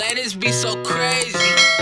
man, this be so crazy.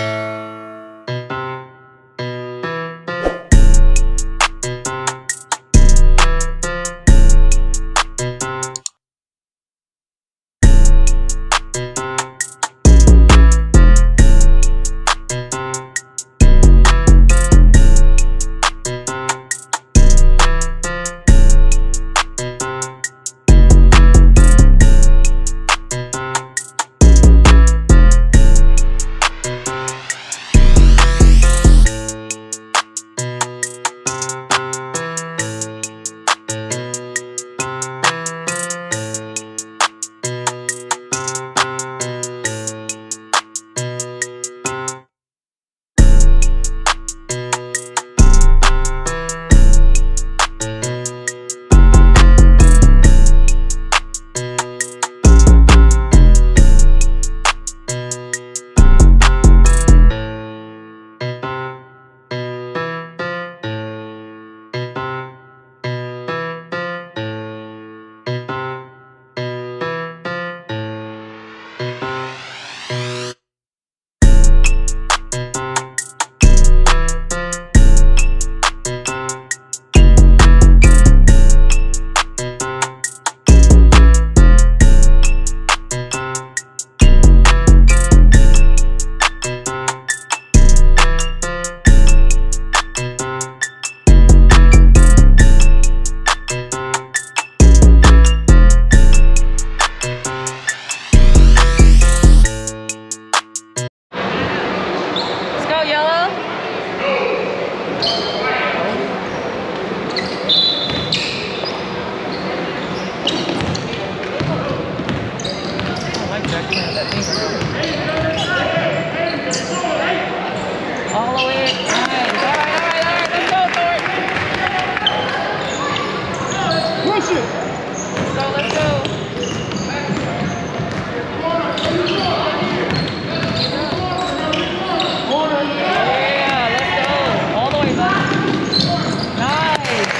All the way. Nice. All right. Let's go, Thornton. Push it. Let's go. Yeah, let's go. All the way, bud. Nice.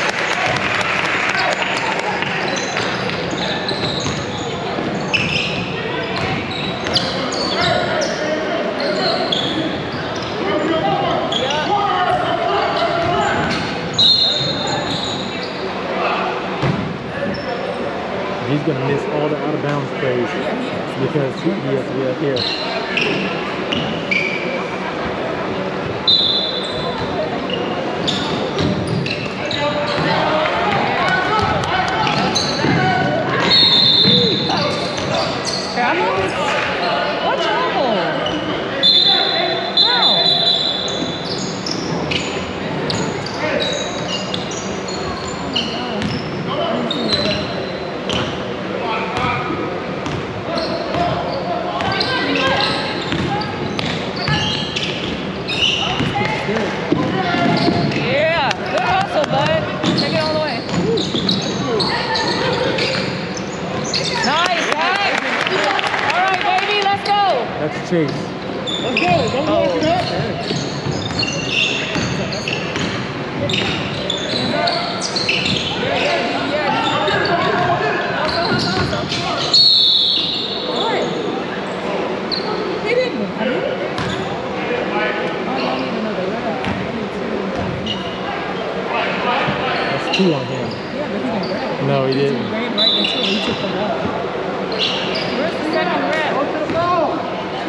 He's going to miss all the out of bounds plays because he has to be up here. That's Chase. Let's go. Don't walk it up. What? He didn't. That's 2 on him. Yeah, but he didn't grab. No, he didn't. He ran right into it. He took the ball. Where's the second grab? Go to the ball.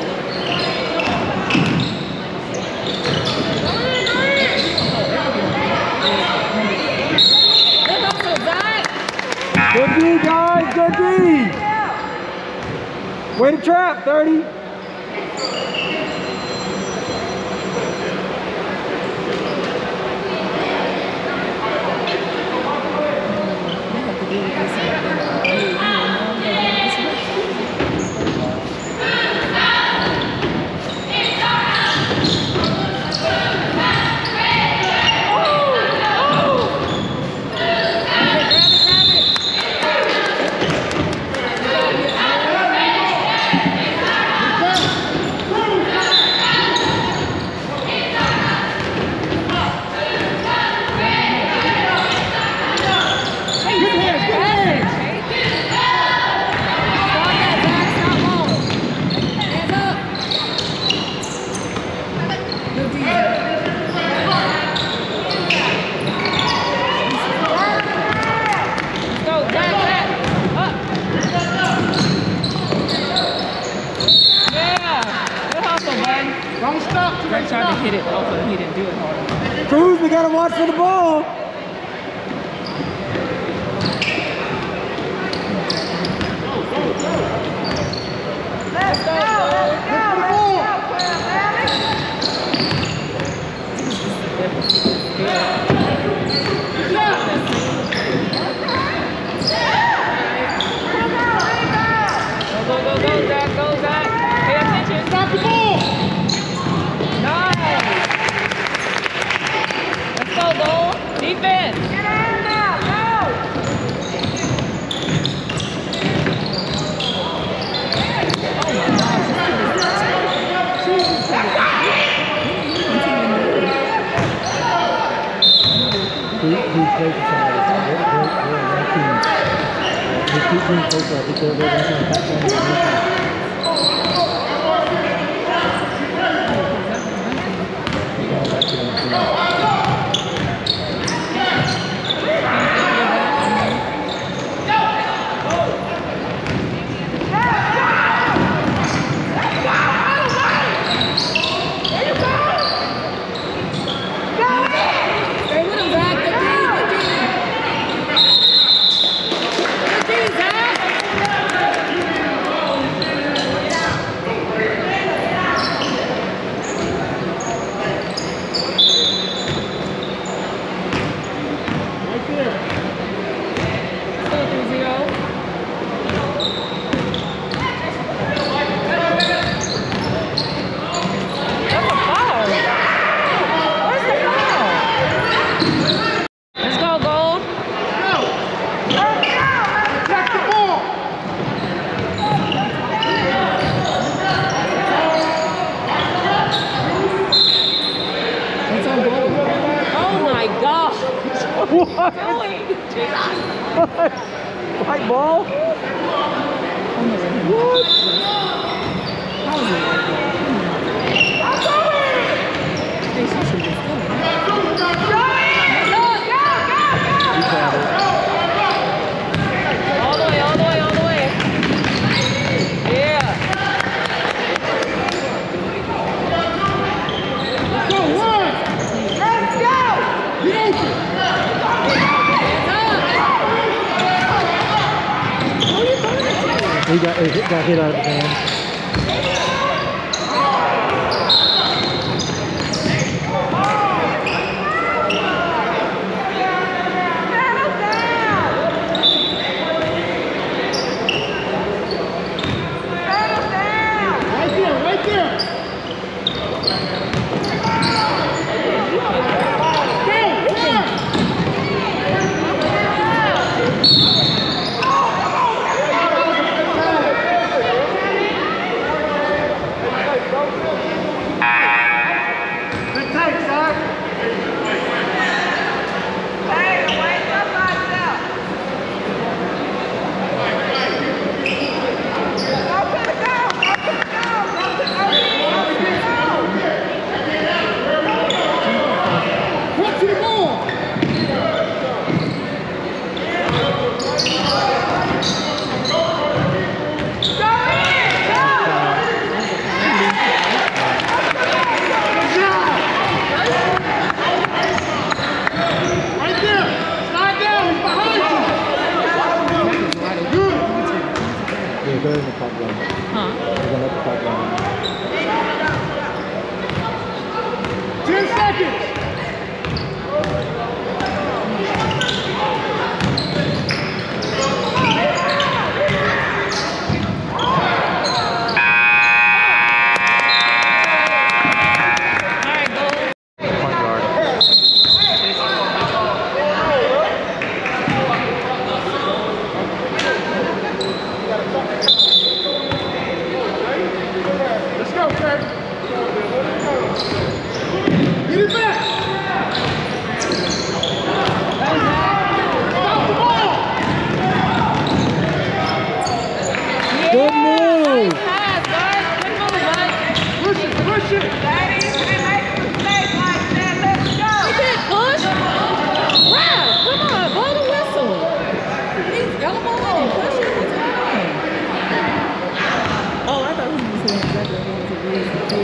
Good D, guys. Good D. Way to trap, 30. tried to hit it off, but he didn't do it hard enough. Cruz, we gotta watch for the ball. Let's go. Go, Zach, go, Zach. Pay attention. Stop the ball. Nice. Let's go, goal. Defense. Get in now, go. Oh my gosh. He plays for somebody. They're one team. He keeps being close up because they're ranking the top 10 in the nation. He's going back to the team. What? What? White ball? What? All the way, all the way, all the way. Yeah. Let's go, one. Let's go. Get open. He got hit out of the hand. They're in the top line. Huh? They're going to let the top line. 10 seconds. Let's go, Kurt. Get it back. Stop the ball. Good move. Pass, guys. Good move, guys. Push it, push it. You can't push. Ralph, come on, blow the whistle. He's elbow in and push it. What's going on? Oh, I thought he was saying exactly what he was doing.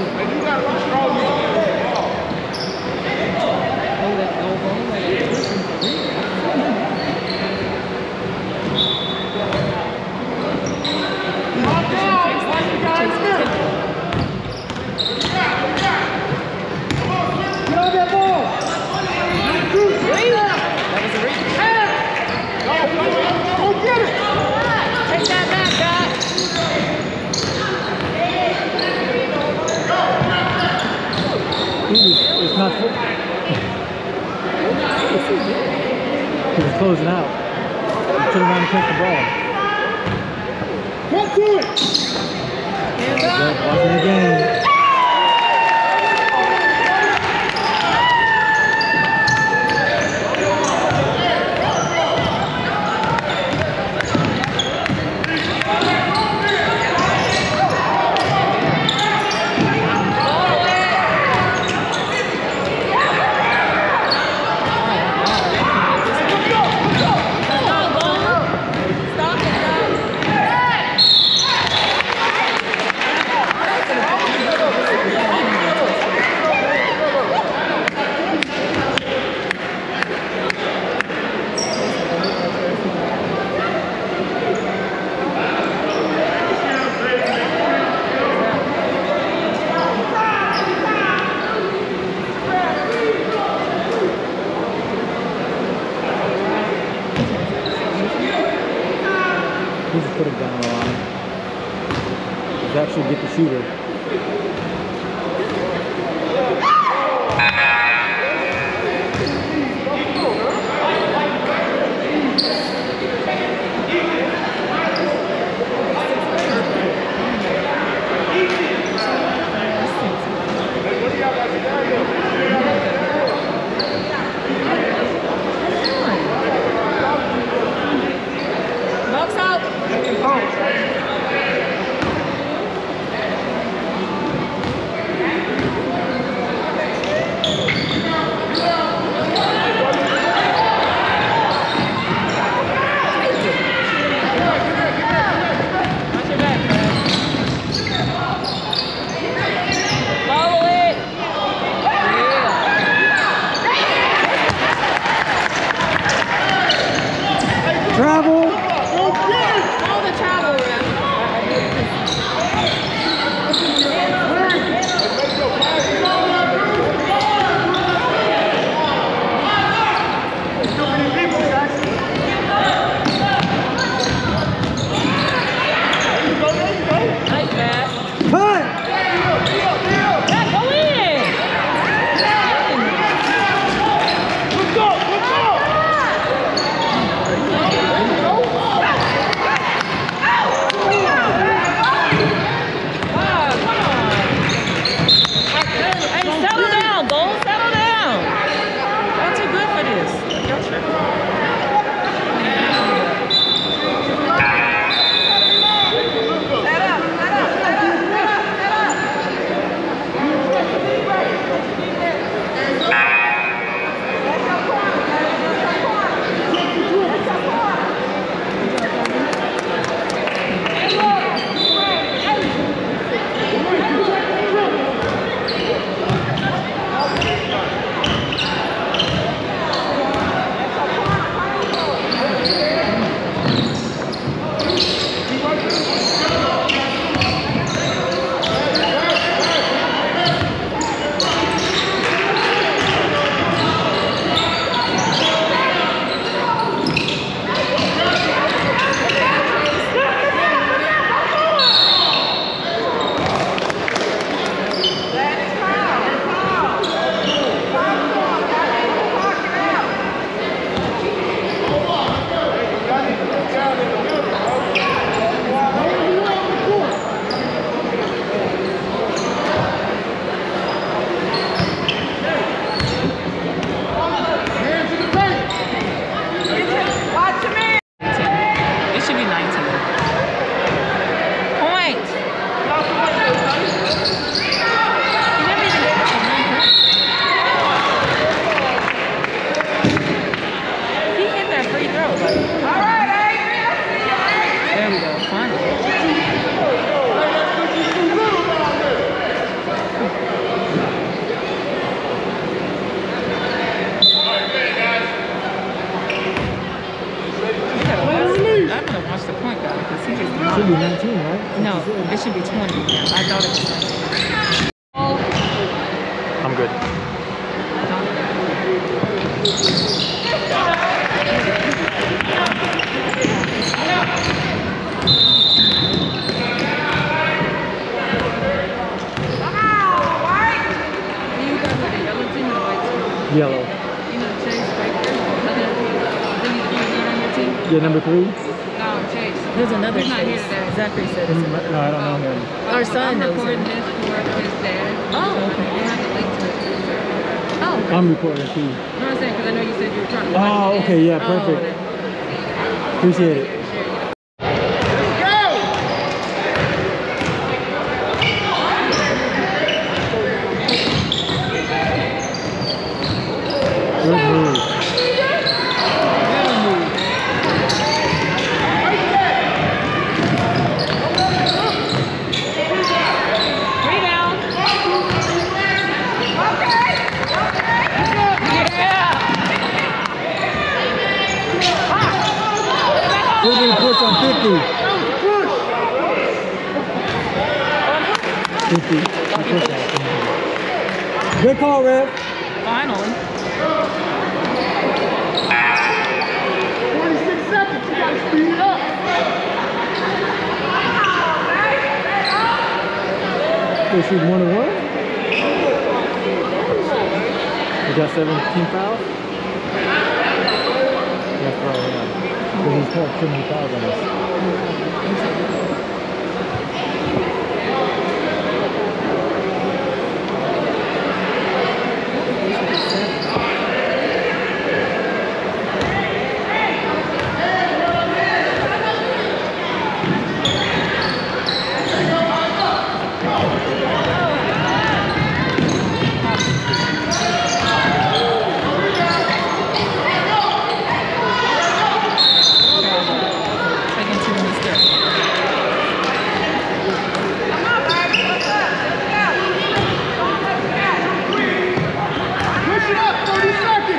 closing out. You turn around and catch the ball. Come to it! Watching the game. He just put him down the line. He's actually get the shooter. Box out. Watch your back, Fred. Follow it. Travel! Follow the travel, ref. Nice pass. Cut! Yeah, go in. Wow, come on. Hey, settle down, Bull. Settle down. Y'all too good for this. Y'all tripping. It should be 19. Point. He never even gave us a point. He hit that free throw, buddy. All right, there we go. Finally. I'm gonna watch the point guard because he just Should be 19, right? no, it should be 20. I thought it was 20. I'm good. You got like a yellow team or white team? Yellow. You know, Chase right there. Yeah, number 3? No, Chase. There's another He's not here Chase. today. Zachary said it's No, I don't know him. our son I'm knows recording him. this for his dad. Oh, okay. You have to link to it. Oh, okay. I'm recording too. You know what I'm saying? Because I know you said you were trying to watch Oh, it. okay, yeah, perfect. Appreciate it. Good move. Rebound. We're going to push on 50. 50. Good call, Rev. Finally. 26 seconds. You got to speed it up. They shoot 1-1. We got 17 fouls. That's right, yeah. Because he's called too many fouls on us. Taking too many steps. Push it up. 30 seconds.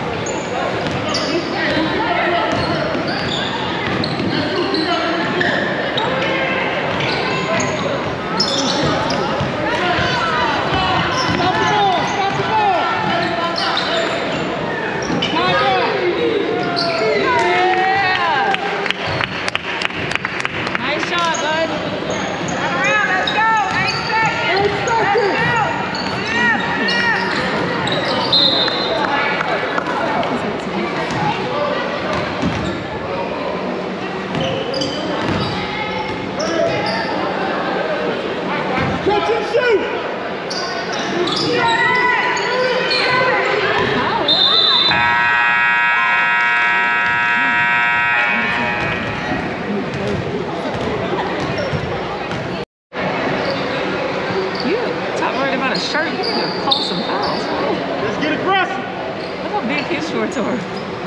Stop the ball. Stop the ball. Time out. Yeah! Nice shot, bud. Turn around. Let's go. 8 seconds. 8 seconds. Catch and shoot. You talk worried about a shirt. You need to call some fouls. Let's get aggressive. Look how big his shorts are.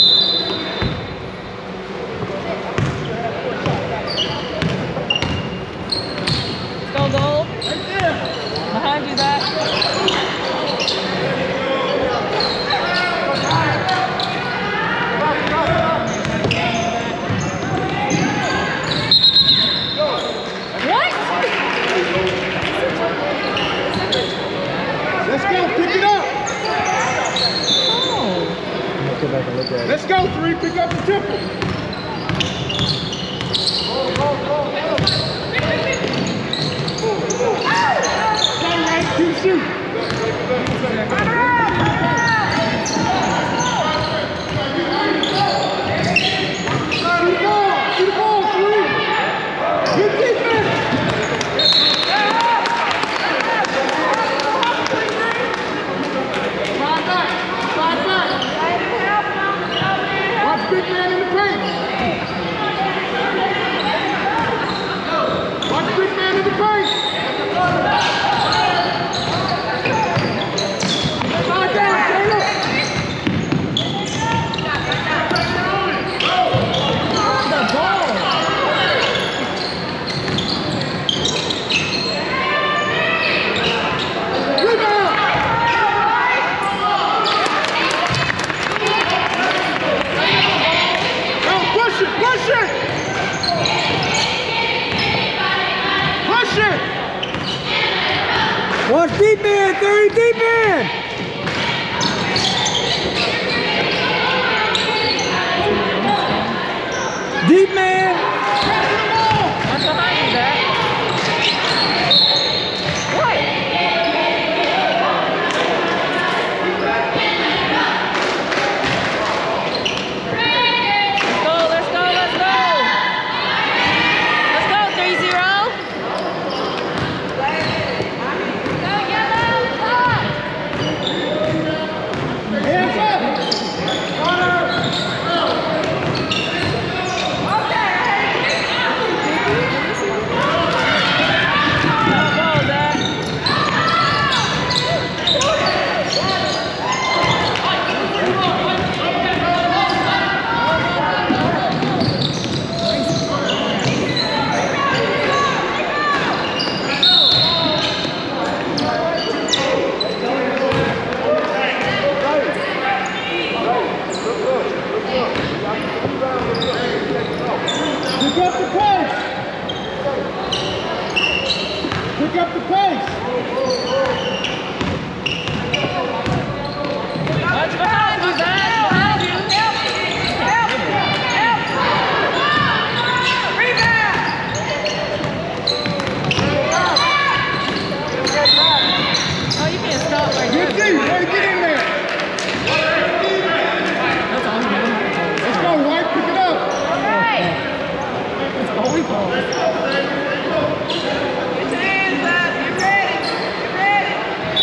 Let's go, goal. Right there. Behind you, Zach. What? Let's go. Pick it up. Oh. Let's go back and look at it. Let's go, 3. Pick up the tempo. Stay right. Keep shooting. Shoot the ball, 3. Good defense. Slide back. Slide back. Watch big man in the paint. Watch big man in the paint. Slide down, Taylor. The ball. Rebound. Go, push it, push it. Push it. Watch deep man, 30 deep man. Deep man. What's behind you, Zach? What? Let's go, let's go, let's up the pace. Watch behind you, Zach. Behind you. Oh, you can't stop right there. Good D, way get in there. That's all he knows. Let's go, White, pick it up. That's all he calls. Get your hands up. Get ready. Get ready.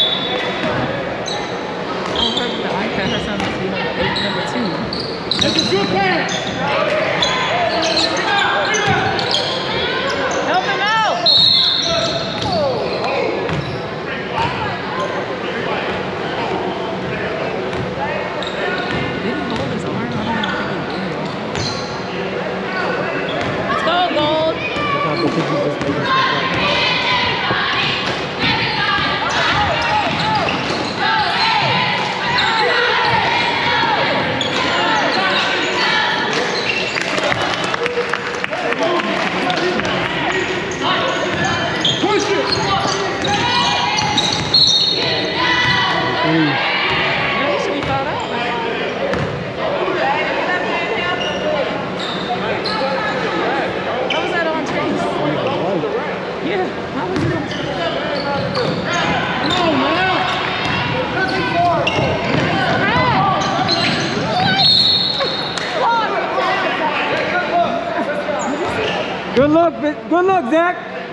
Oh, her with the iPad, her son must be number 2. That's a good pass. Help him out! Did he hold his arm? I don't think he did. Let's go, Gold! Push it. Yeah, he should be fouled out. How was that on Trace? Yeah, how was it on Trace? Come on, man. Looking for it. Good look, Zach.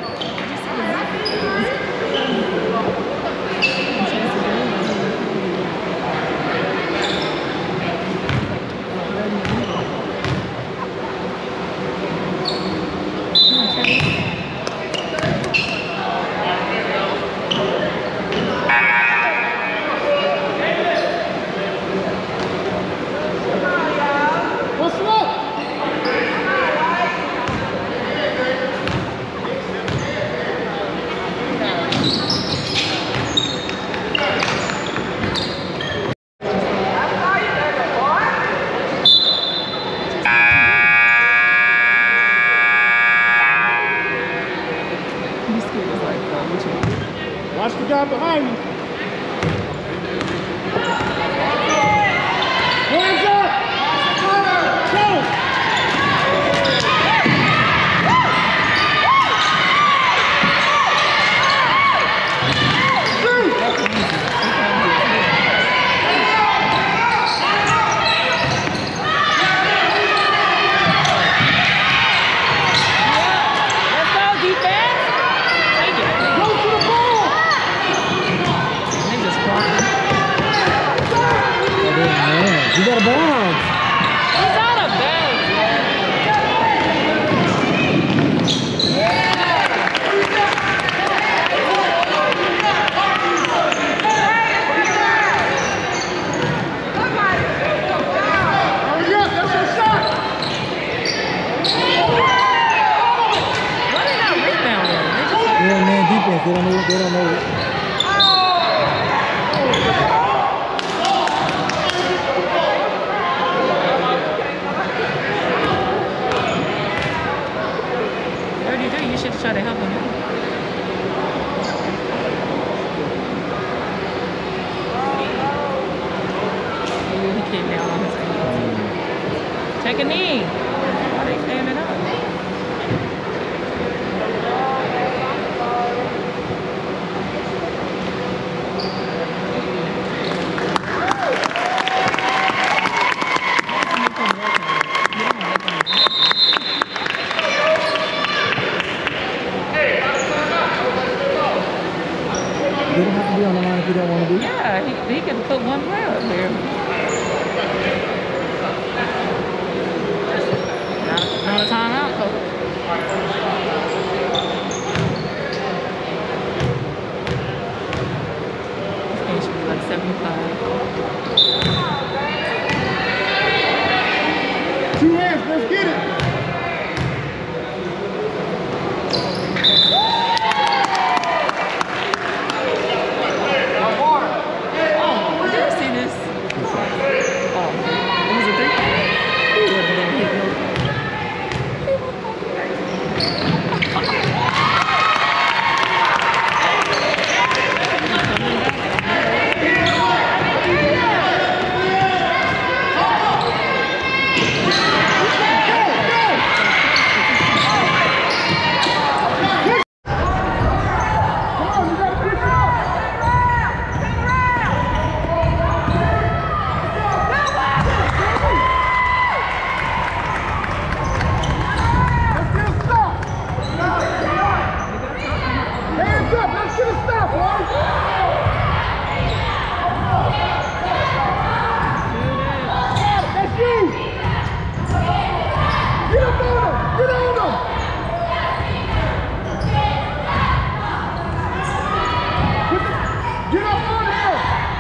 What's up? This kid was like, Watch the guy behind you. Hands up! Go! let's go, defense! Take it. Go to the ball! They just blocked him. You got a bounce. He's out of bounds. Hurry up, that's your shot! Why they not rebounding? They just Yeah, man, defense. They don't know it. you should try to help him out. Ooh, he came down on his knees. Take a knee. Why are they standing up? They don't have to be on the line if you don't want to be. Yeah, he can put one player up there. Not a timeout, coach. This game should be like 75. Two hands, let's get it. Oh, did you see this? up. Let's get a stop, boys. That's you. Get up on him. Get on him. Get up on him.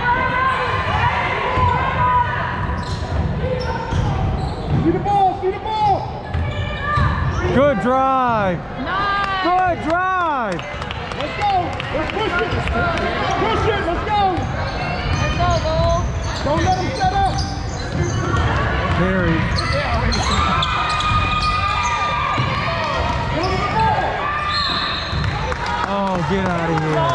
See the ball. See the ball. Good drive. Nice. Good drive. Let's go. Let's push it. Push it. Let's go. Let's go, Gold. Don't let him set up. Very. Oh, get out of here.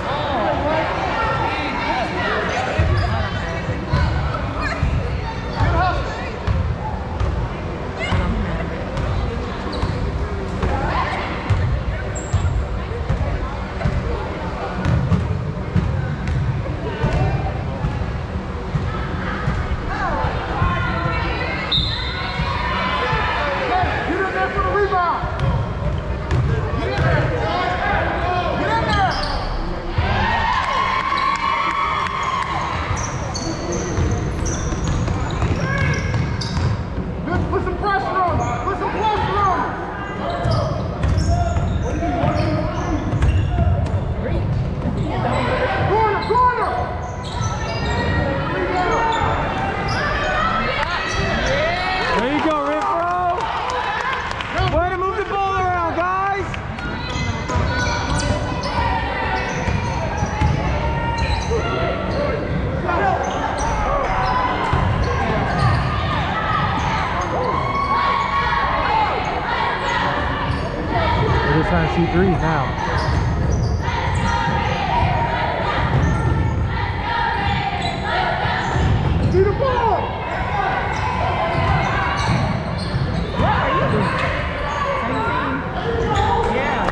Trying to shoot threes now. See the ball! What are you doing? 17. Yeah.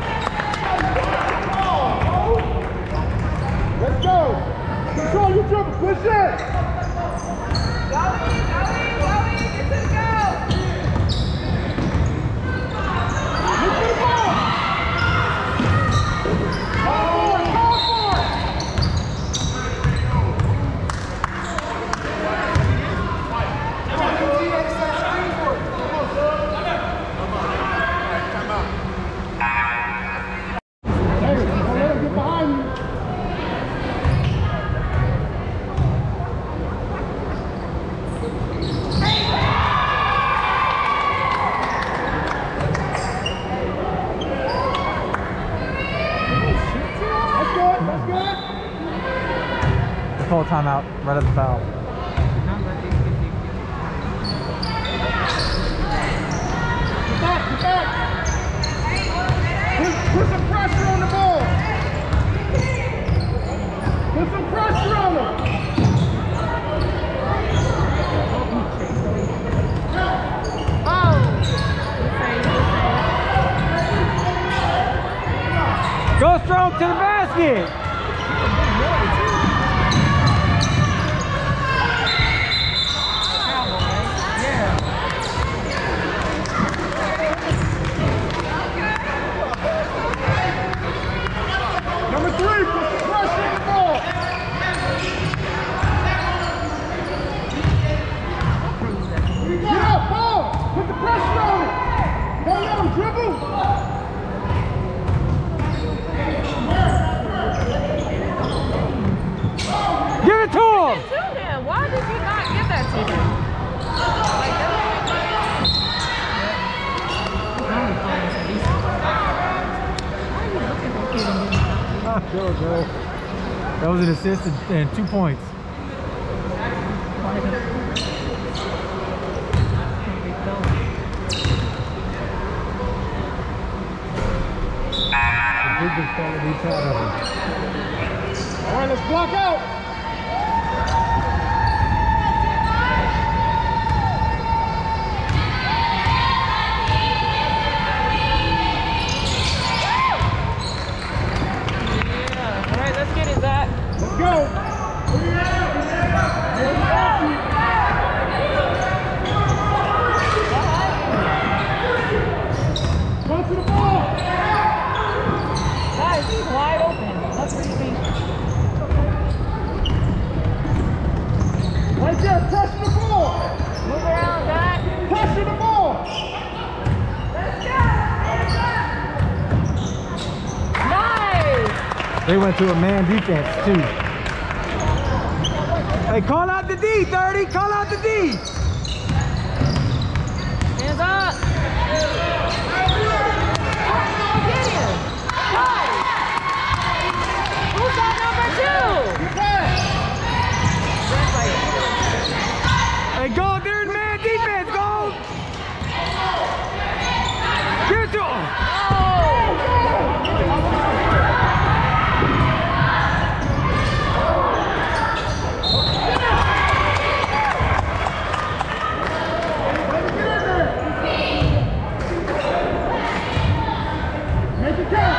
Let's go! Control your dribble, push it! Call timeout right at the foul. Get back, get back. Put some pressure on the ball. Put some pressure on them. Oh. Go strong to the basket. Number 3, put some pressure on the ball. Get up, ball. Put the pressure on it. Don't let him dribble. Give it to him. Why did you not give that to him? That was an assist and 2 points. All right, let's block out. All right, let's get it, Zach. Let's go. Go to the ball. Guys, he's wide open. Right there, pressure the ball. Move around, Zach. Pressure the ball. Nice. They went to a man defense too. Hey, call out the D, 30. Call out the D. Hands up. Get him. Nice. Who's that number 2? Hey, go, there's man defense, go! Give it to him! Make it count.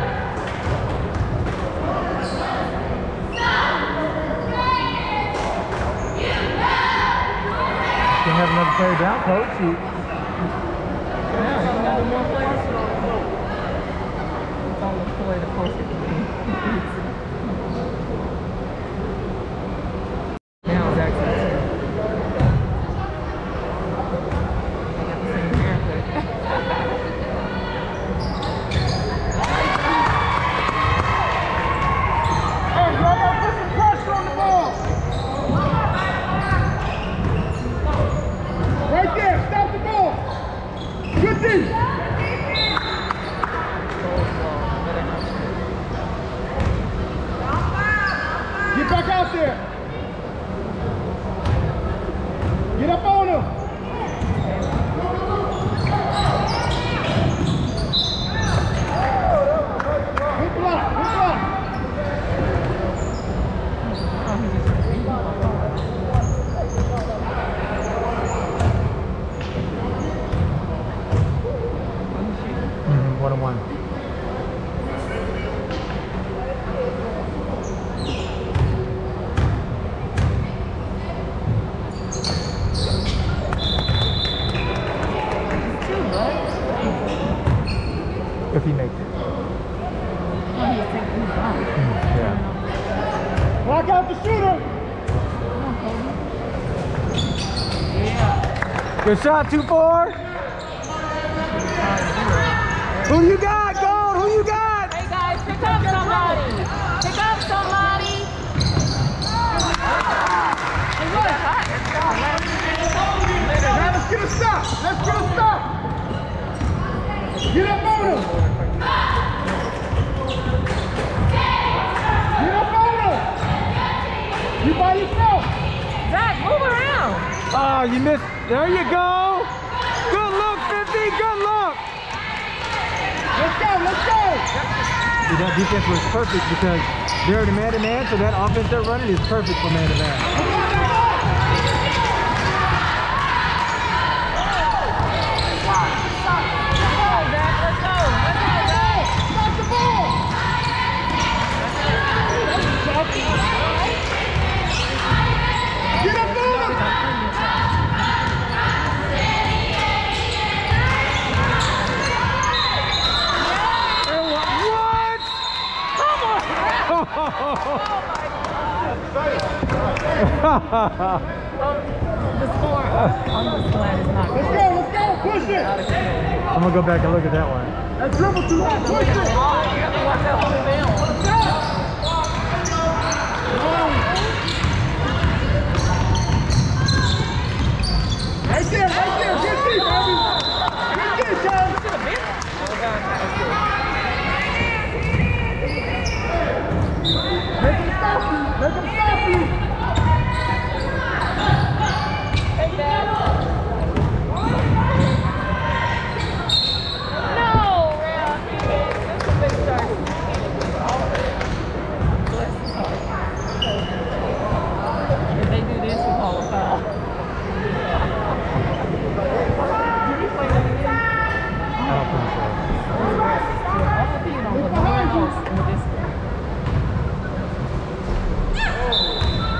Can have another player down, coach. Now it's actually they got the same haircut. Hey, y'all gotta put some pressure on the ball. Right there, stop the ball. Good D. Get back out there. Get up on him. Good block, good block. One-on-one. If he makes it. Yeah. Block out the shooter. Good shot, 2-4. Who you got, Gold? Who you got? Hey guys, pick up somebody. Pick up somebody. Now let's get a stop. Let's get a stop. Get up on him. Get up on him. You by yourself. Zach, move around. Oh, you missed. There you go. Good look, 50. Good look. Let's go, let's go. See, that defense was perfect because they're in a man-to-man, so that offense they're running is perfect for man-to-man. Stop the ball. Get up on him. I'm just glad it's not Let's go, push it. I'm gonna go back and look at that one. That dribble too high, push it. Right there, good D, baby. Good D, Sean. Make him stop you, make him stop you. Take that. No, Ralph. That's a big start. Bless his heart. If they do this, we call a foul. Did you play that again? I don't think so. I'm competing on the house in the distance.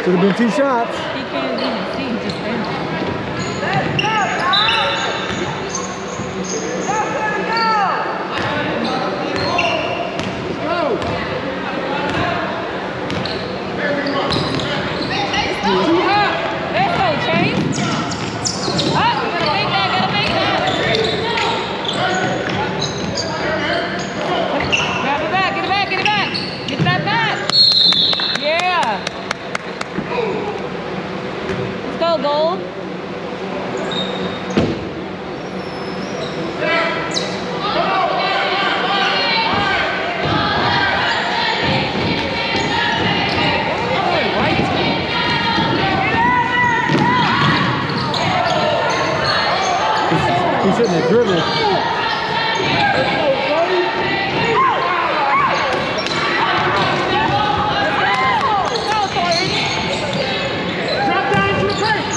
Could have been 2 shots. He can't even see, just standing. Let's go, guys! Let's go! Let's go, Chase. Gotta make that, gotta make that. Grab it back, get it back, get it back. Get that back. Yeah. Let's go, Gold. He shouldn't have dribbled. Drop down to the paint.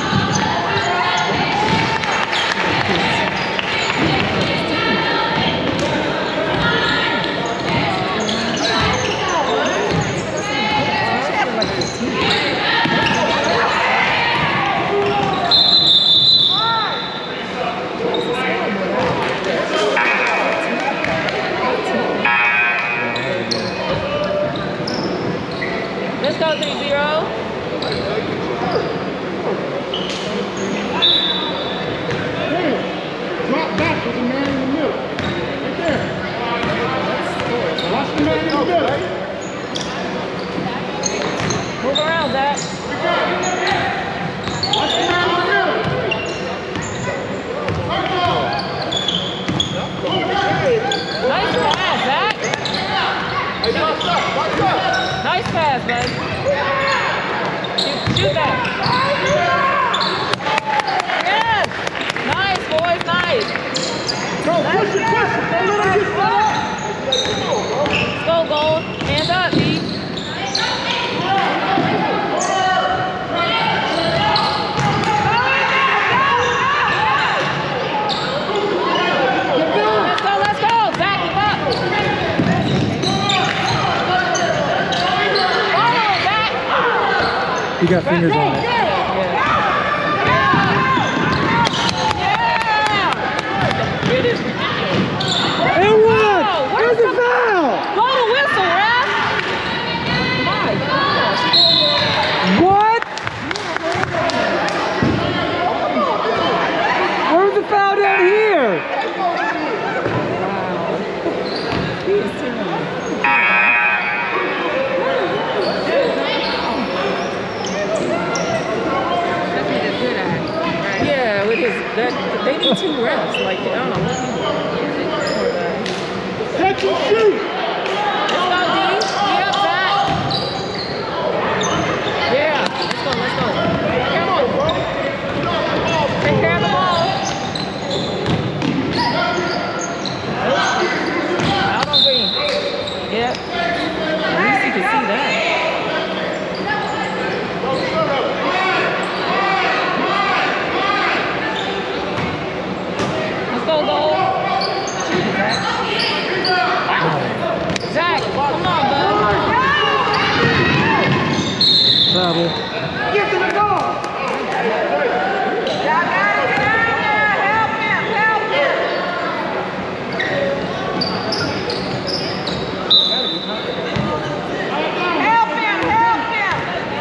Let's go 3-0. Drop back with the man in the middle. Right there. Watch the man in the middle. Move around, Zach. Watch the man in the middle. Nice pass, Zach. Nice pass, bud. Shoot that. Yes. Nice, boys, nice. Go, push it, push it. Don't let him get set up. Let's go, Gold. Hands up, D. Let's go, Zach, keep up. Follow, Zach. He got fingers on it. And what? Where's the foul? Blow the whistle, ref. My gosh. What? Where's the foul down here? He is terrible. That's what they're good at, right? Yeah, with his, they need 2 refs. Like, I don't know what he Catch and shoot. Let's go, D. Get up, Zach. Yeah, let's go, let's go. Come on, bro. Take care of the ball. Out on green. Yep. At least you can see that. Let's go, Gold. Zach, come on, bud. Travel. Get to the goal. Y'all gotta get out there! Help him! Help him! Help him! Help him!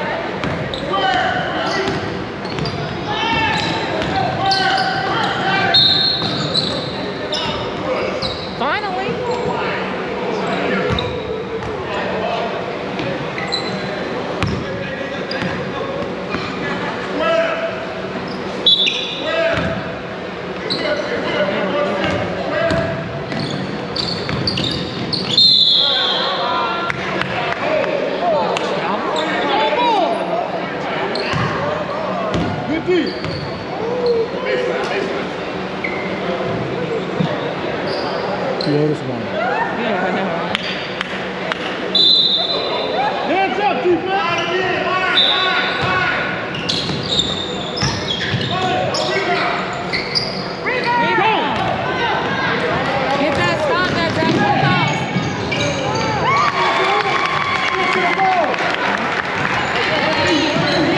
Finally. Good deep. The Otis one. Yeah, I know. Hands up, defense. Rebound. Get that, stop that, Zach. Stop. Get to the ball.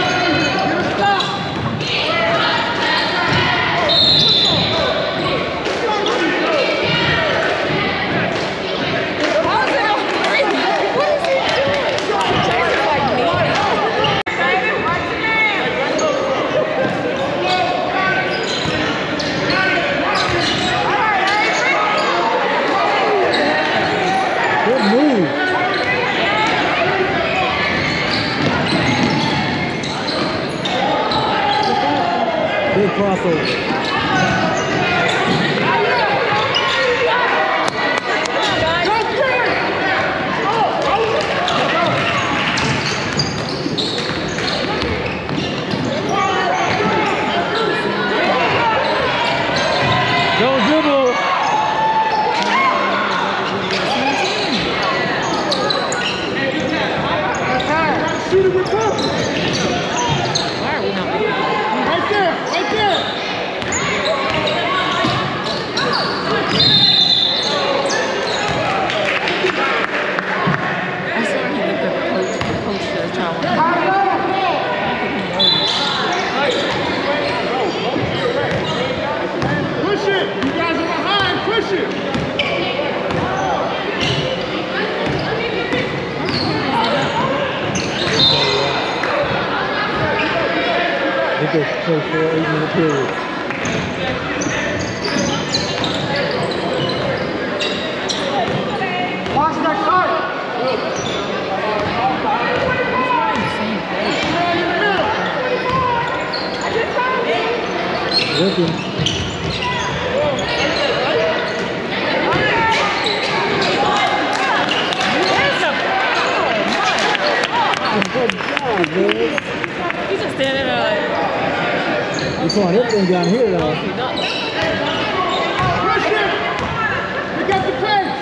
move. Big crossover. Don't dribble. Shoot it with purpose. Why are we not making it? Right there, right there. I saw he looked at the coach says child. I think he knows. Push it. You guys are behind. Push it. They go play 4 8-minute periods. Watch that cut. Working. Good job, man. He's just standing there like, You saw everything down here, though. he done. Push it. You got the pace.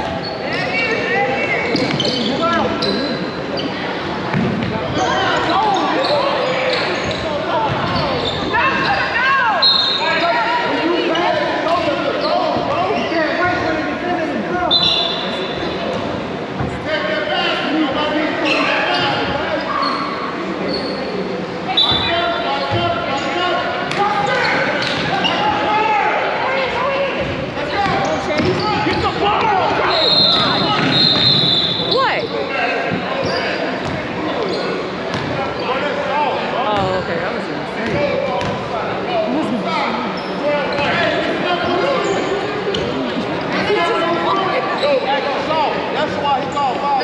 What? Oh, okay. I was gonna say. That's why he called foul.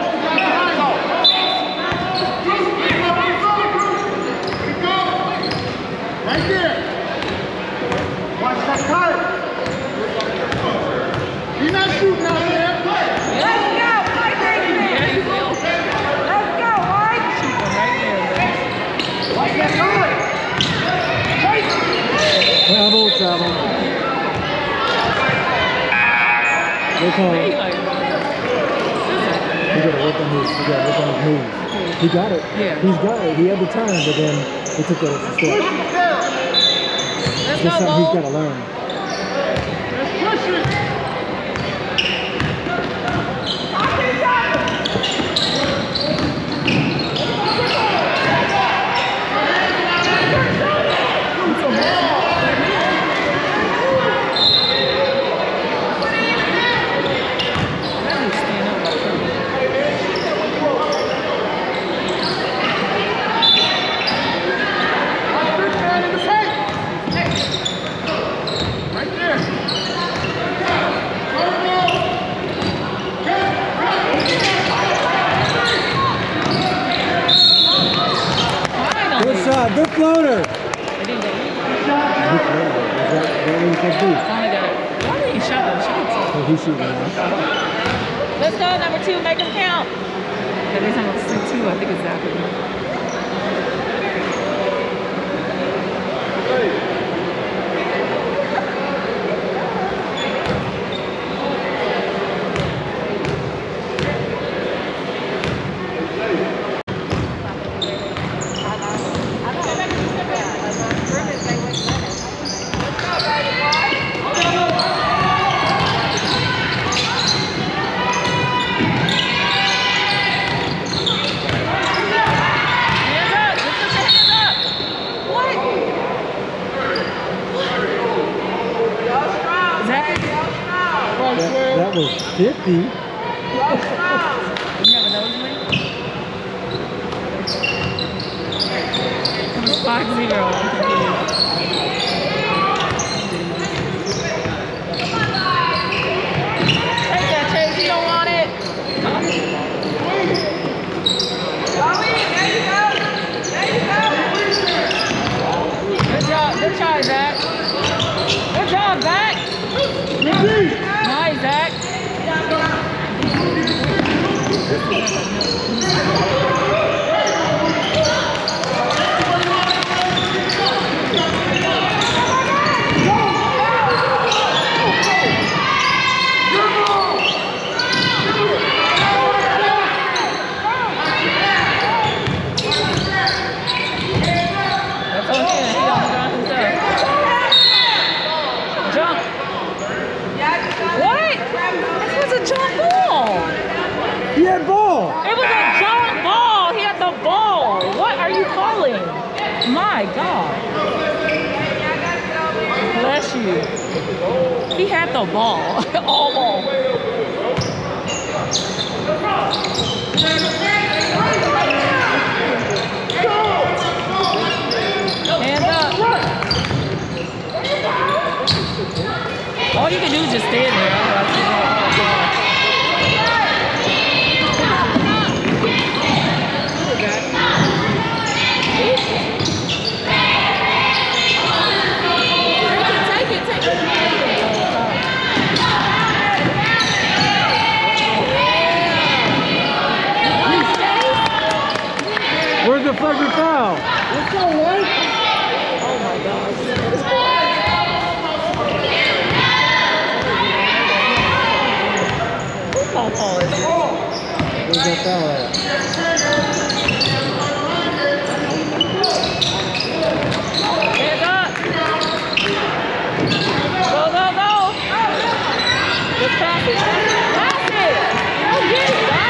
Right there. Watch that cut. He's not shooting out there. Let's go, Mike. Yeah, he will. Let's go, Mike. Right there. Watch that cut. Travel, travel. They call He it. like, You gotta work on his. You gotta work on his moves. He got it. Yeah. He's got it. He had the time, but then he took that extra step. let's That's go, something he's Bo. gotta learn. Push it. Stand up like that. Right there. Good shot. Good floater. It didn't go in. Good floater. Is that what he's supposed to do? Finally got it. Why did he shot them shots? So he's shooting now. Let's go, number 2, make them count. Every time I see 2, I think it's Zachary. That was 50. You have a nosebleed? It was 5-0. I'm confused. Take that, Chase. You don't want it. My God. Bless you. He had the ball. All ball. Hands up. All you can do is just stand there. Where's the fucking foul? Let's go, White. Oh my gosh. How tall is it? Where's that foul at? Hands up. Go, go, go. Just pass it. Pass it. Go get it, guys.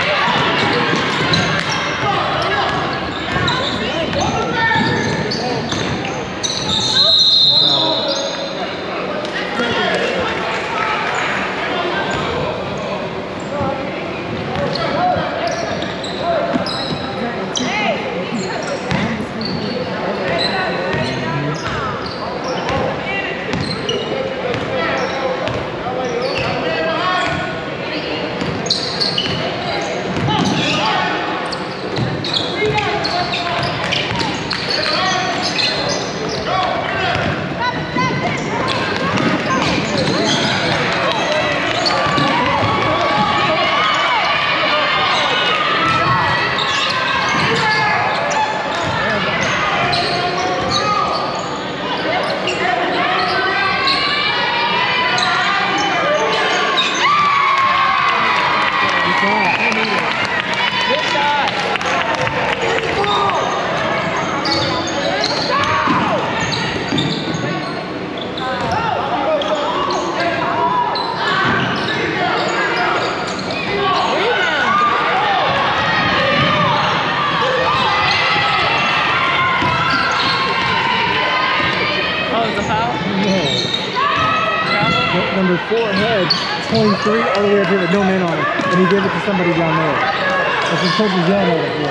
Number 4 head, 23 all the way up here with no man on it, and he gave it to somebody down there. That's what coach is yelling at it.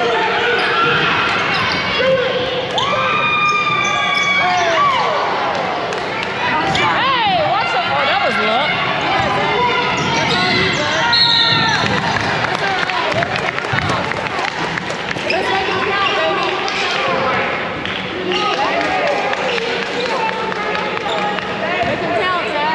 Hey, watch out! Oh, that was luck. That's all you got. Let's make it count, baby. Make them count, Zach.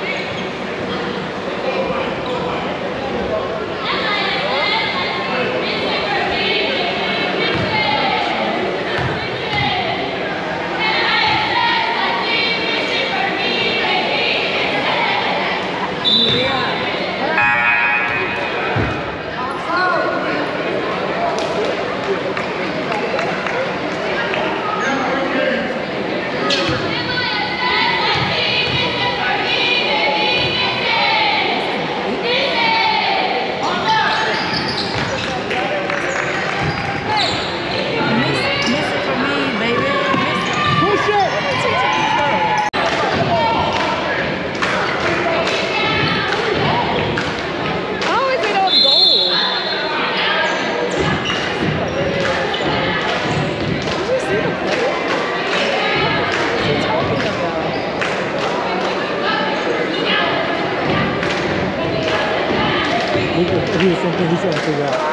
He was something he's trying to figure out.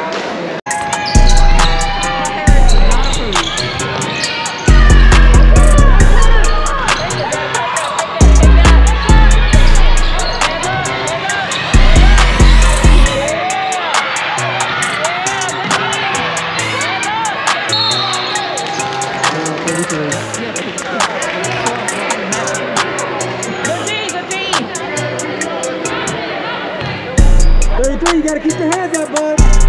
33, you gotta keep your hands up, bud.